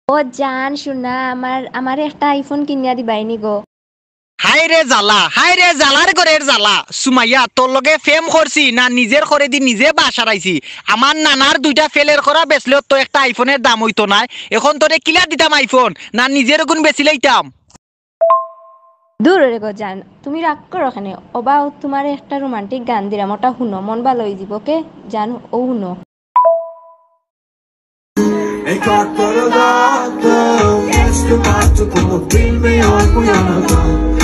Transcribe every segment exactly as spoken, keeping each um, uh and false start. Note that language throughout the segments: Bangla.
ও জান শোনা আমার আমার একটা আইফোন কিনিয়া দিবাইনি গো। হাই রে জ্বালা, হাই রে জ্বালার ঘরের জ্বালা। সুমাইয়া তোর লগে ফেম করছি না নিজের করে দি নিজে বাস হারাইছি। আমার নানার দুইটা ফেলের করা বেচলেও তো একটা আইফোনের দাম হইতো না। এখন তোরে কিলা দিতাম আইফোন না নিজের গুণ বেশি লইতাম। দূর রে গো জান, তুমি রাগ করো কেন? ওবা তোমার একটা রোমান্টিক গান দিলাম, ওটা শুনো, মন ভালো হয়ে যাব। ওকে জান, ও শুনো। एक और करो दाता, इसके बाद तो तुम दिल में और कोई आना था।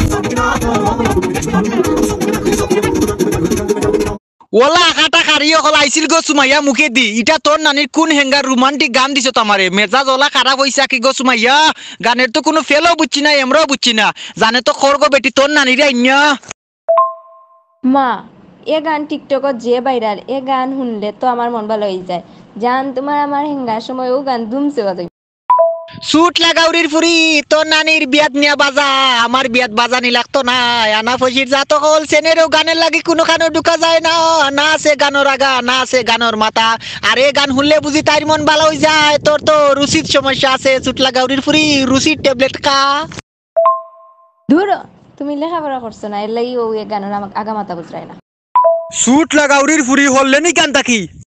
ওলা কাটা কারিও কল আইছিল গো সুমাইয়া মুখে দি। ইটা তোর নানির কোন হেঙ্গার রোমান্টিক গান দিছ তোমারে? মেজাজ ওলা খারাপ হইছে কি গো সুমাইয়া? গানের তো কোনো ফেলও বুঝছি না, এমরাও বুঝছি না। জানে তো খড় গো বেটি তোর নানিরে আইনা। মা, এ গান টিকটকত যে ভাইরাল, এ গান শুনলে তো আমার মন ভালো হয়ে যায়। জান তোমার আমার হেঙ্গার সময় ও গান দুমছে বাজাই। সুট লাগাউরির ফুরি তোর নানির বিয়াত নিয়া বাজা, আমার বিয়াত বাজানি লাগতো না। আনা ফসির জাত হল সেনেরও গানের লাগি কোনো কানো ঢুকা যায় না। না আছে গানোর আগা, না আছে গানোর মাথা। আর এ গান শুনলে বুঝি তাইর মন ভালো হয়ে যায়। তোর তো রুচির সমস্যা আছে। সুট লাগাউরির ফুরি রুচির ট্যাবলেট খা। ধুর, তুমি লেখাপড়া করছো না, এর লাগি ও এ গানের আমাকে আগা মাথা বুঝরায় না। সুট লাগাউরির ফুরি হললে নি গান তাকি।